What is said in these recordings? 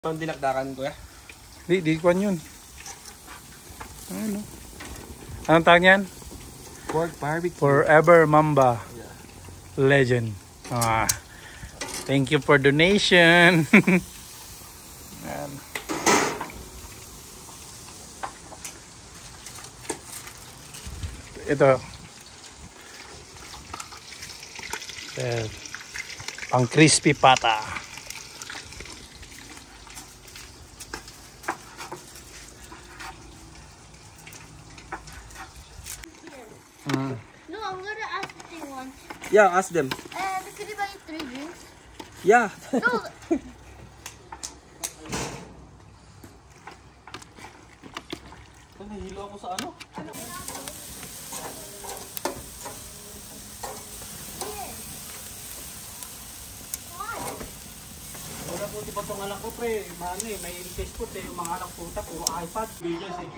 Ang dinakdakan ko ya? Di kwan yun. Ano? Anong tawag yan? Pork barbecue. Forever Mamba. Yeah. Legend. Thank you for donation. Yan. Ito. Pang crispy pata. No, I'm gonna ask if they want. Yeah, ask them. Could you buy 3 drinks? Yeah. No. Nahilo ako sa ano? Wala po di ba itong anak ko pre? Mano eh, may test po yung mga anak puta, puro iPad. Videos eh.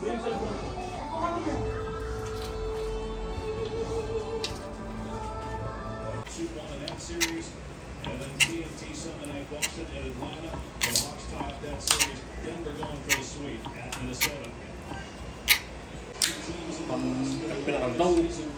Series, and then TNT Sunday Night Boston and Atlanta. The Hawks top that series. Denver going for the sweep at Minnesota. Pinakagdaw.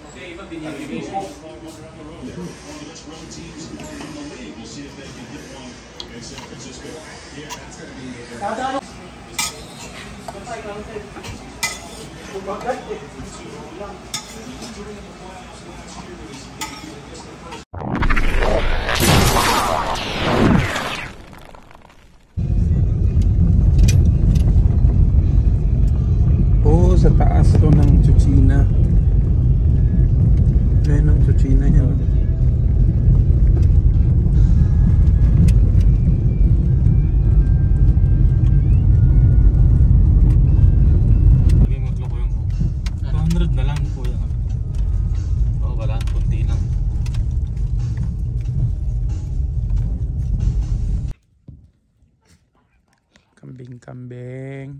Sa taas to ng Tsuchina. Ayan ang Tsuchina yan. Maging maglo ko yung 200 na lang po yan. Oo, wala. Kunti lang. Kambing-kambing.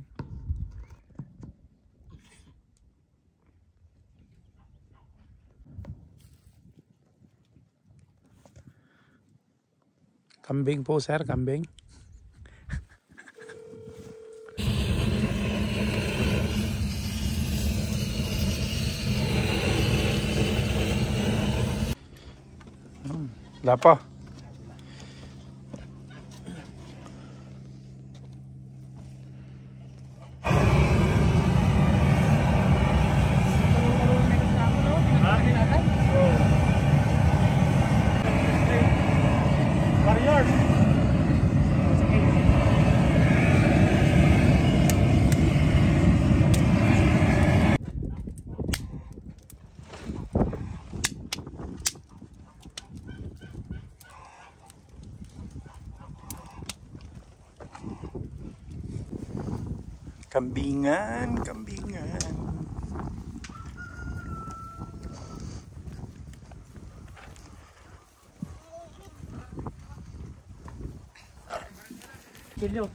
Kambing po sir, kambing. Wala pa. Kambingan, kambingan. Kilyo.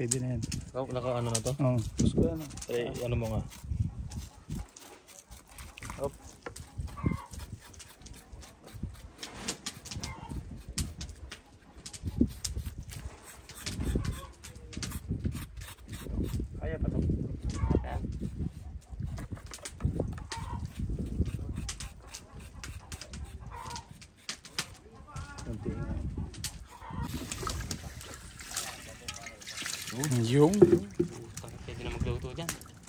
Pwede na yan. Naka ano na to? Oo. Gusto ko ano. Ano mo nga? Hop. Kaya pa to. Yung. Pwede na magluto dyan.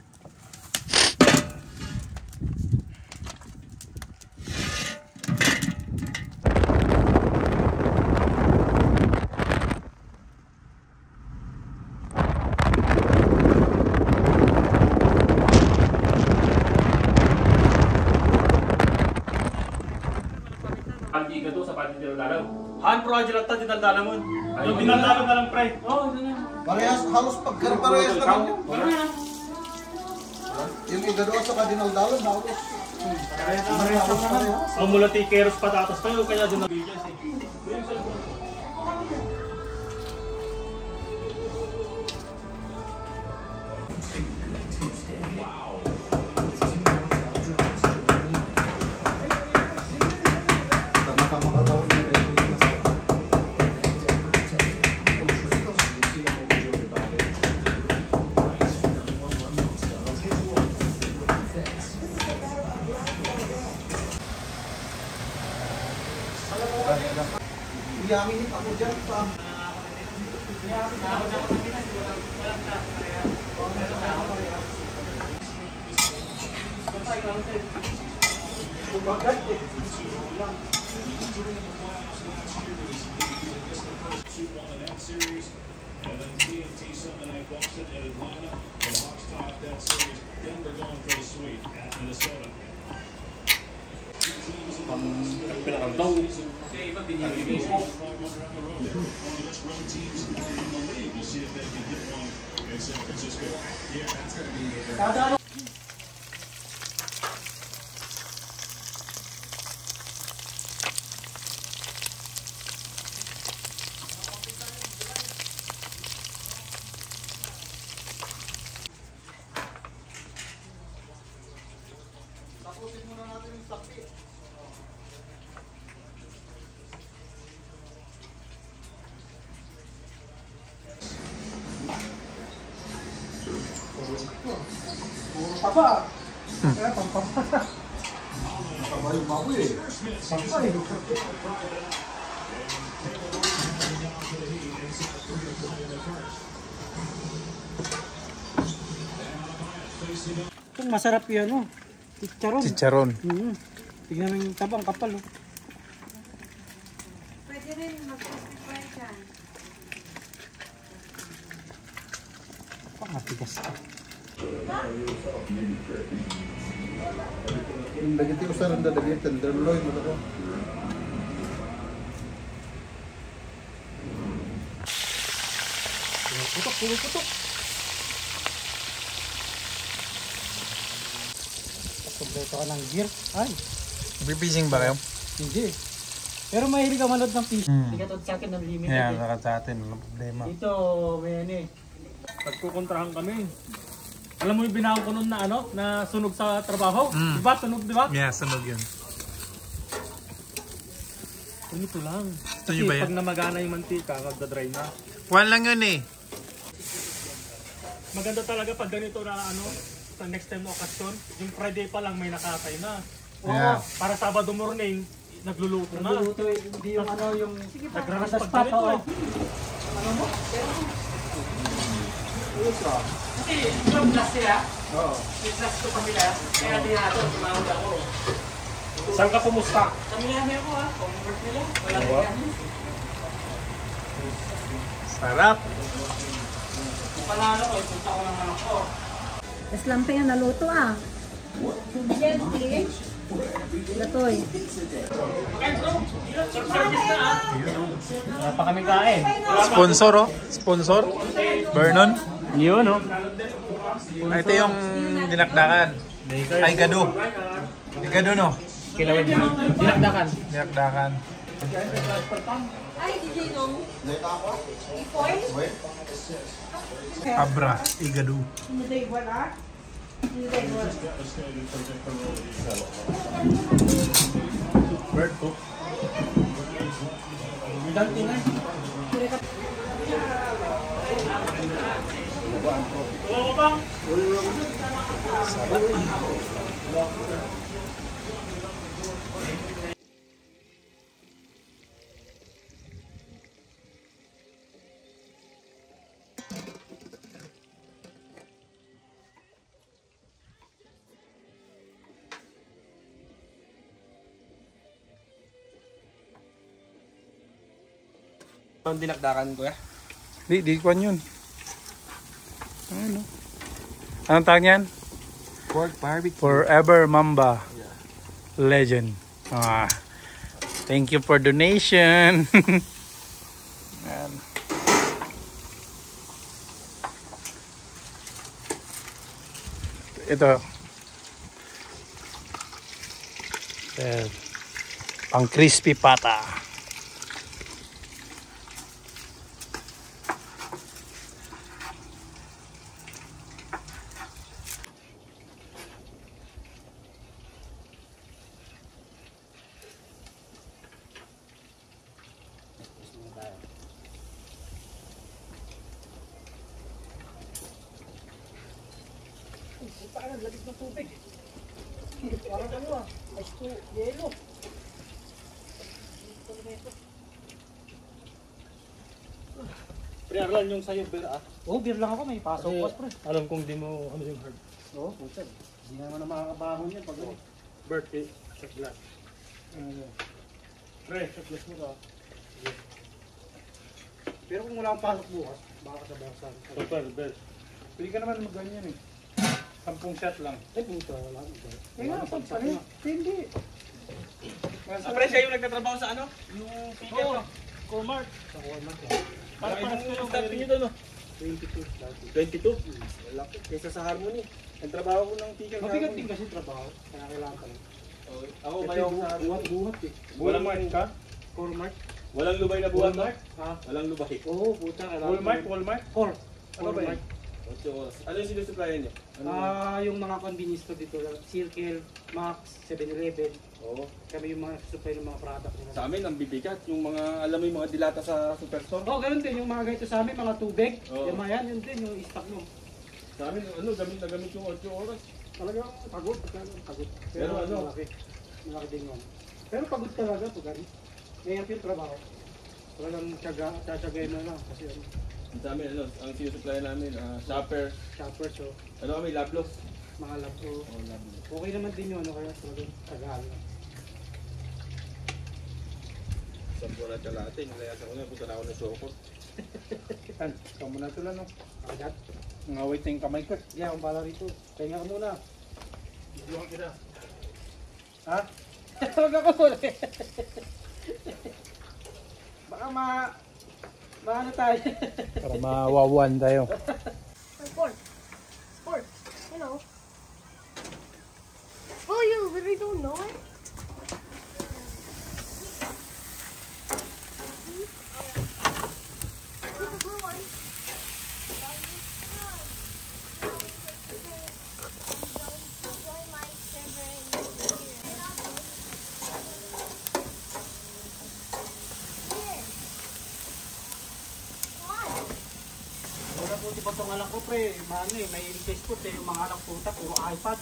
Pag-iga to sa pati dinaldalaw. Han pro agila ta dinaldalaw mo. Yung dinaldalaw na lang pre. Oh, ito na. Parehas, halos pagkar-parehas naman yun. Yung iga doon sa kadinaldalon, halos. Parehas naman. Ang mulati keros patatas pa yun, kaya dinaldalaw. Tama-tama ka daw. Iyamin ako dyan pa. Series, and then TNT Sunday Night Boston and Atlanta. The Hawks top that series. Denver going for the sweep at Minnesota. Pinakantong. Tapusin muna natin yung sakit. Puro taba. Kaya pampapa. Taba yung baboy eh. Pampay. Kung masarap yan, no? Chicharon. Chicharon. Tignan mo yung tabang kapal, no? Pwede rin mag-testify dyan. Matigas ka. Yung dagiti ko sa randa dagiti tenderloin mo ako. Putok. Kompleto ka ng gear. Ay, Bibising ba kayo? hindi. Pero mahilig ka manood ng fish. Hindi ka sa akin ng limited. Yan, saka sa atin. Walang problema. Dito, may ano eh. Pagkukontrahan kami. Alam mo yung binawang ko nun na ano? Na sunog sa trabaho? Diba? Sunog, diba? Yeah, sunog yun. Ito lang. Ito Kasi nyo ba yan? pag namagana yung mantika, magdadry na. One lang yun eh. Maganda talaga pag ganito na ano, sa next time na okasyon, yung Friday pa lang may nakatay na. Oo, Yeah. para Sabado morning, nagluluto na. Nagluluto eh. Hindi yung ano, yung... Nagraras Natas pag pa, ganito oo. eh. Kasi yung glass sila, yung glass ko pa nila, kaya di nato, tumawag ako. Saan ka pumusta? Kami namin ako ha, convert nila. Wala Diba? rin. Sarap. Panalo ko, punta ko ng anak ko. Mas lampi ang naluto ah. Yan, please. Latoy. Service na ah. Wala pa kami kain. Sponsor oh. Sponsor. Vernon. Yun oh. Ito yung dinakdakan. Ay, gado. Gado no. Kilawin mo. Dinakdakan. Dinakdakan. Ay, DJ Nong. Ipoy? Abra, igadu. Hindi, wala. Hindi, wala. Bird po. Ang dinakdakan ko ya. Di kwan yun. Ano? Anong tawag yan? Pork barbecue. Forever Mamba. Legend. Thank you for donation. Ayan. Ito. Pang crispy pata. Pre, Arlan, yung sa'yo, beer ah. Oh, beer lang ako, may pasok pas pre. Alam kong di mo ano yung hard. Oo, puta. Hindi naman na makakabangon yan pag ano. Birthday, shot glass. Pre, shot glass mo to. Pero kung wala akong pasok bukas, baka sa basan. Super, bell. Pwede ka naman mag-ganyan eh. 10 shot lang. Eh, puta, wala akong iba. Eh nga, hindi. Pre, siya yung nagtatrabaho sa ano? Yung picker no? Cormark. Sa Walmart lang. Parang yung staff niyo doon no? 22 dati. 22? Laki. Kaysa sa Harmony. Nagtrabaho ko ng picker sa Mabigat Harmony. din kasi trabaho, kaya kailangan pa rin. Ako bayo sa Buhat eh. Walang mark ka? Walmart? Walang lubay na buwan no? Ha? Walang lubay. Oo, puta. Walmart? Core. Ano ba yun? 8 oras. Ano yung sinusuplayan niyo? Yung mga convenience store dito, Circle, Max, 7-Eleven. Oo. Kami yung mga supply ng mga product nila. Sa amin, ang bibigat. Yung mga, alam mo yung mga dilata sa superstore. Oo, ganun din. Yung mga ganito sa amin, mga tubig. Oo. Yung mga yan, yun din, yung stock mo. Sa amin, ano, gamit na gamit yung 8 oras. Talagang pagod. Pagod. Pero ano? Malaki din yun. Pero pagod talaga pag ano. Ngayon yung trabaho. Talagang tsatsagay mo lang. Kasi ano, Sa amin, ano, ang sinusuplayan namin, shopper. shopper, so Ano kami, lablos. mga lab. So, Oh, lablos. okay naman din yun, ano, kaya talagang tagahan lang. Sa buwan at kalate, nilayasan ko na, punta na ako ng sokot. Ikaw muna ito lang, no? Agad. Ngawit na yung kamay ko. Hindi akong bala rito. Pahinga ka muna. Buwan kita. Ha? Huwag ako muna. Baka maano tayo. Para mawawan tayo. Sport. Sport. Hello. Oh, you really don't know it? Wala po di ba itong anak ko pre, maano eh, may Facebook eh, yung mga anak puta, puro iPad.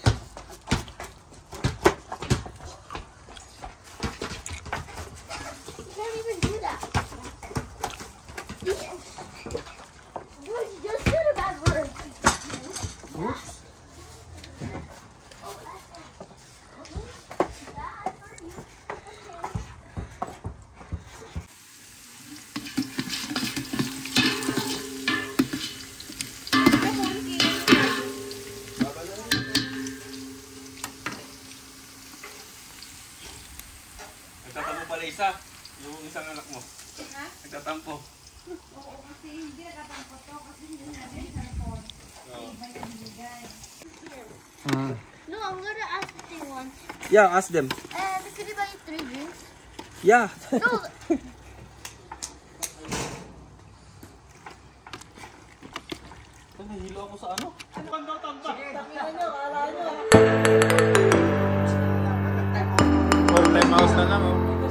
You can't even do that. You just said a bad word. Nagtatampo pala isa, yung isang anak mo. Ha? Nagtatampo. Oo, kasi hindi nakatampo to kasi hindi natin cellphone. Iba yung bigay. No, I'm gonna ask the thing once. Yeah, ask them. Can you buy 3 drinks? Yeah. No. nahilo ako sa ano? Ano kan daw tambak? Takina nyo, kala nyo. 4 time house na lang oh.